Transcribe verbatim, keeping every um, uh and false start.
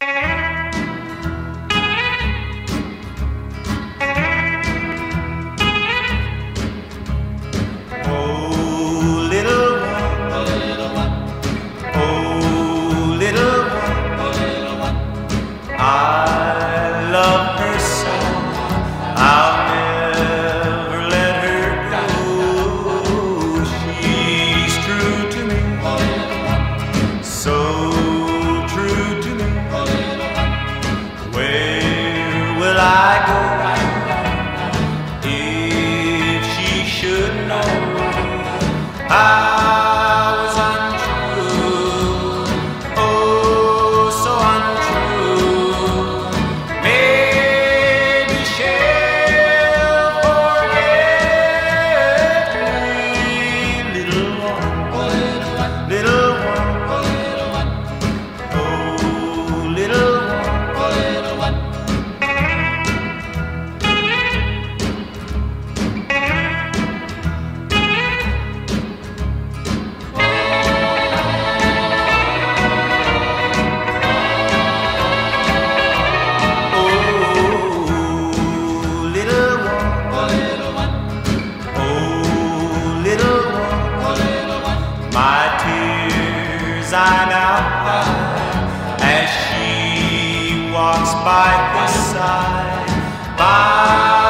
Oh, little one, oh, little one, oh, little one, oh, little one. I love her so, I'll never let her go. She's true to me, oh, little one, so true to me. Oh, little one. Where will I go if she should know I was untrue, oh, so untrue? Maybe she'll forget me, little one, oh, little one, little one, oh, little one, oh, little one, oh, little one. My tears I now hide as she walks by his side. By